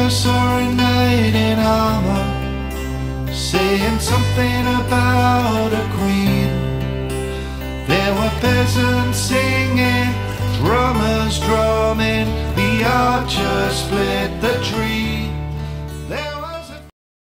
I saw a knight in armor saying something about a queen. There were peasants singing, drummers drumming, the archer split the tree.